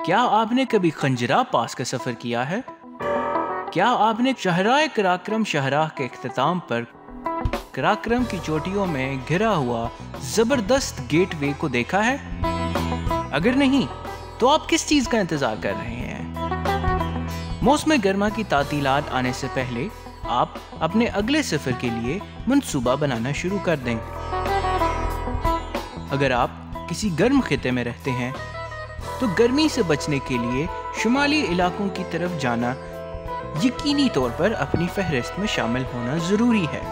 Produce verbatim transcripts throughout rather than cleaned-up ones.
क्या आपने कभी खंजराब पास का सफर किया है? क्या आपने शहराए कराक्रम शाहराह के इख्तिताम पर कराक्रम की चोटियों में घिरा हुआ जबरदस्त गेटवे को देखा है? अगर नहीं तो आप किस चीज का इंतजार कर रहे हैं? मौसम गर्मा की तातीलात आने से पहले आप अपने अगले सफर के लिए मंसूबा बनाना शुरू कर दें। अगर आप किसी गर्म खिते में रहते हैं तो गर्मी से बचने के लिए शुमाली इलाकों की तरफ जाना यकीनी तौर पर अपनी फहरिस्त में शामिल होना जरूरी है।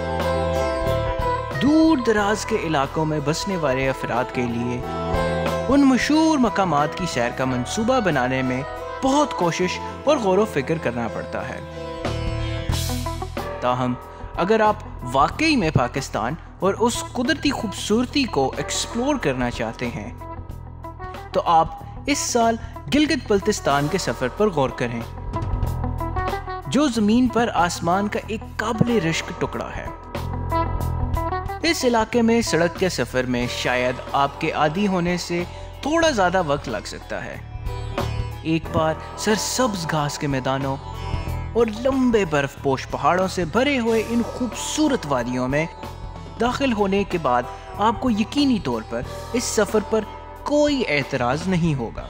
दूर दराज के इलाकों में बसने वाले अफराद के लिए उन मशहूर मकामात की सैर का मंसूबा बनाने में बहुत कोशिश और गौर व फिक्र करना पड़ता है। ताहम अगर आप वाकई में पाकिस्तान और उस कुदरती खूबसूरती को एक्सप्लोर करना चाहते हैं तो आप इस साल गिलगित बल्तिस्तान के सफर पर गौर करें, जो जमीन पर आसमान का एक काबिल रिश्क टुकड़ा है। इस इलाके में सड़क के सफर में शायद आपके आदी होने से थोड़ा ज्यादा वक्त लग सकता है। एक बार सरसब्ज घास के मैदानों और लंबे बर्फपोश पहाड़ों से भरे हुए इन खूबसूरत वादियों में दाखिल होने के बाद आपको यकीनी तौर पर इस सफर पर कोई एतराज नहीं होगा।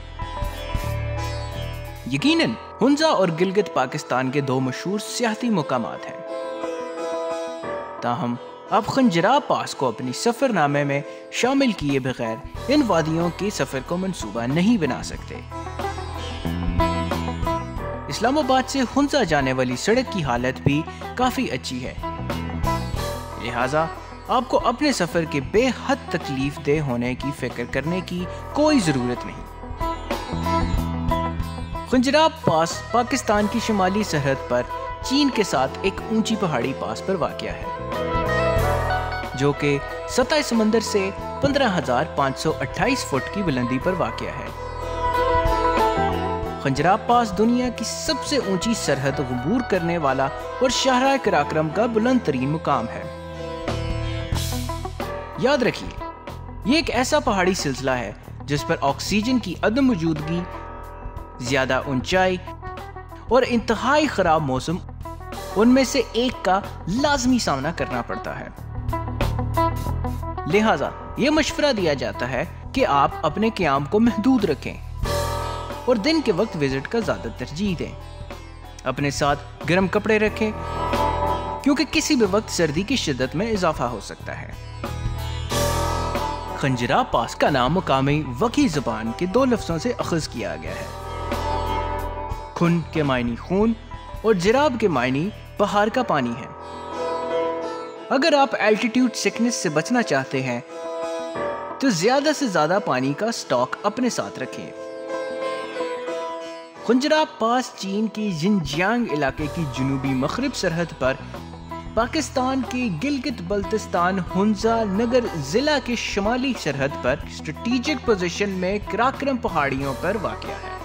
यकीनन हुंजा और गिलगित पाकिस्तान के दो मशहूर सियाहती मुकामात हैं। ताहम आप खंजराब पास को अपनी सफरनामे में शामिल किए बगैर इन वादियों के सफर को मंसूबा नहीं बना सकते। इस्लामाबाद से हुंजा जाने वाली सड़क की हालत भी काफी अच्छी है, लिहाजा आपको अपने सफर के बेहद तकलीफ दे होने की फिक्र करने की कोई जरूरत नहीं। खंजराब पास पाकिस्तान की शुमाली सरहद पर चीन के साथ एक ऊंची पहाड़ी पास पर वाक़या है, जो कि सतह समंदर से पंद्रह हजार पाँच सौ अट्ठाईस फुट की बुलंदी पर वाक़या है। खंजराब पास दुनिया की सबसे ऊंची सरहद अबूर करने वाला और शाहराए कराक्रम का बुलंद तरीन मुकाम है। याद रखिए, ये एक ऐसा पहाड़ी सिलसिला है जिस पर ऑक्सीजन की अदम मौजूदगी, ज्यादा ऊंचाई और इंतहाई खराब मौसम उनमें से एक का लाजमी सामना करना पड़ता है। लिहाजा ये मशवरा दिया जाता है कि आप अपने क़याम को महदूद रखें और दिन के वक्त विजिट का ज्यादा तरजीह दें। अपने साथ गर्म कपड़े रखें क्योंकि किसी भी वक्त सर्दी की शिद्दत में इजाफा हो सकता है। खंजराब पास का नाम मुकामी वकी जुबान के दो लफ्जों से अखज़ किया गया है। खुन के मायनी खून और जिराब के मायनी बहार का पानी है। अगर आप एल्टीट्यूड सिकनेस से बचना चाहते हैं तो ज्यादा से ज्यादा पानी का स्टॉक अपने साथ रखें। खंजराब पास चीन की जिनजियांग इलाके की जुनूबी मगरिब सरहद पर पाकिस्तान के गिलगित बल्तिस्तान हुंजा नगर जिला के शुमाली सरहद पर स्ट्रेटेजिक पोजीशन में कराक्रम पहाड़ियों पर वाक़या है।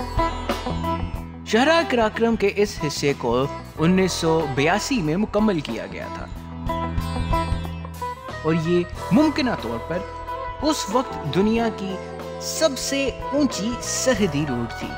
शहरा कराक्रम के इस हिस्से को उन्नीस सौ बयासी में मुकम्मल किया गया था और ये मुमकिन तौर पर उस वक्त दुनिया की सबसे ऊंची सरहदी रोड थी।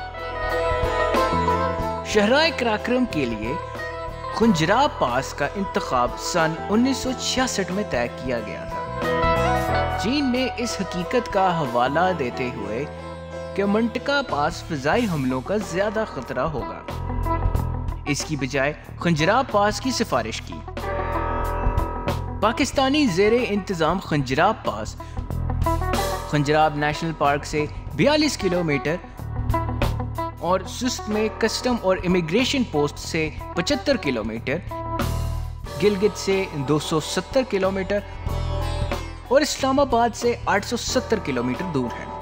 शहराए कराक्रम के लिए खंजराब पास का इंतखाब सन उन्नीस सौ छियासठ में तय किया गया था। चीन ने इस हकीकत का हवाला देते हुए कि मंटका पास फिजाई हमलों का ज्यादा खतरा होगा, इसकी बजाय खंजराब पास की सिफारिश की। पाकिस्तानी ज़ेरे इंतजाम खंजराब पास खंजराब नेशनल पार्क से बयालीस किलोमीटर और सुस्त में कस्टम और इमिग्रेशन पोस्ट से पचहत्तर किलोमीटर, गिलगित से दो सौ सत्तर किलोमीटर और इस्लामाबाद से आठ सौ सत्तर किलोमीटर दूर है।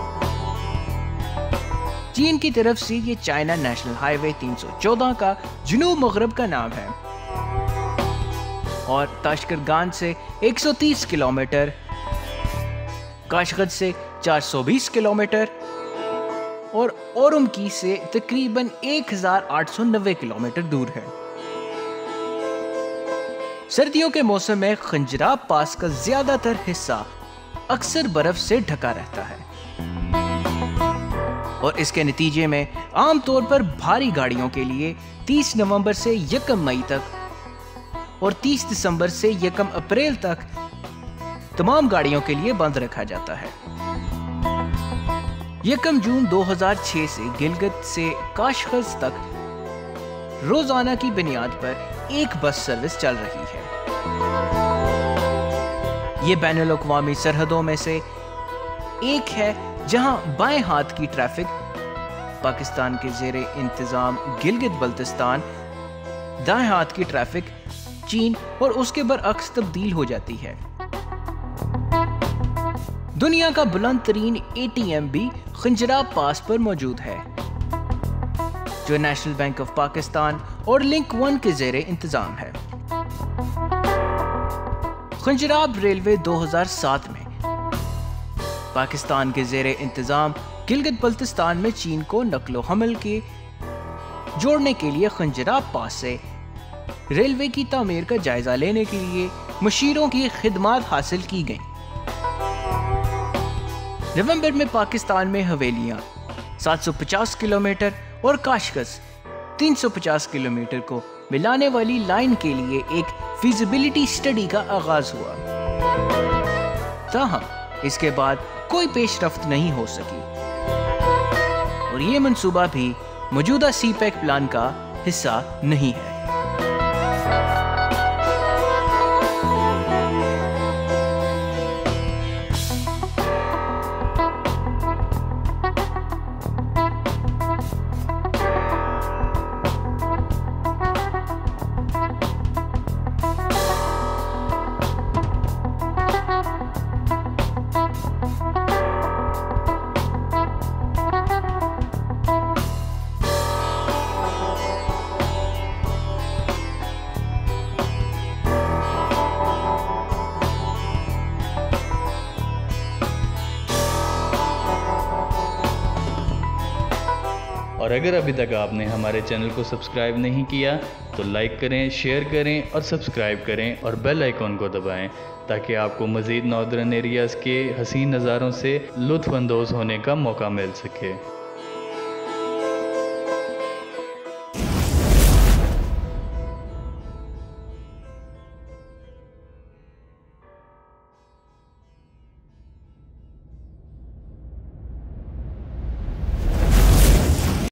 चीन की तरफ से ये चाइना नेशनल हाईवे तीन सौ चौदह का जुनूब मगरब का नाम है और ताशकरगान से एक सौ तीस किलोमीटर, काशगद से चार सौ बीस किलोमीटर और ओरुमकी से तकरीबन एक हजार आठ सौ नब्बे किलोमीटर दूर है। सर्दियों के मौसम में खंजराब पास का ज्यादातर हिस्सा अक्सर बर्फ से ढका रहता है। और इसके नतीजे में आमतौर पर भारी गाड़ियों के लिए तीस नवंबर से यकम मई तक और तीस दिसंबर से यकम अप्रैल तक तमाम गाड़ियों के लिए बंद रखा जाता है। यकम जून दो हज़ार छह से गिलगित से काशगज तक रोजाना की बुनियाद पर एक बस सर्विस चल रही है। ये बैनुल अक़वामी सरहदों में से एक है जहां बाएं हाथ की ट्रैफिक पाकिस्तान के ज़ेरे इंतजाम गिलगित बल्तिस्तान, दाएं हाथ की ट्रैफिक चीन और उसके बरअक्स तब्दील हो जाती है। दुनिया का बुलंद तरीन ए टी एम भी खंजराब पास पर मौजूद है, जो नेशनल बैंक ऑफ पाकिस्तान और लिंक वन के ज़ेरे इंतजाम है। खंजराब रेलवे दो हज़ार सात में पाकिस्तान के ज़ेरे इंतजाम गिलगित बल्तिस्तान में चीन को नकलो हमल के जोड़ने के लिए खंजराब पास से रेलवे की तामीर का जायजा लेने के लिए मुशीरों की खिदमत हासिल की गई। नवंबर में पाकिस्तान में हवेलियां सात सौ पचास किलोमीटर और काशगज तीन सौ पचास किलोमीटर को मिलाने वाली लाइन के लिए एक फिजिबिलिटी स्टडी का आगाज हुआ। ताहम इसके बाद कोई पेशरफ्त नहीं हो सकी और ये मंसूबा भी मौजूदा सी पैक प्लान का हिस्सा नहीं है। और अगर अभी तक आपने हमारे चैनल को सब्सक्राइब नहीं किया तो लाइक करें, शेयर करें और सब्सक्राइब करें और बेल आइकॉन को दबाएं ताकि आपको मज़ीद नॉर्दर्न एरियाज़ के हसीन नज़ारों से लुत्फ़ अंदोज़ होने का मौका मिल सके।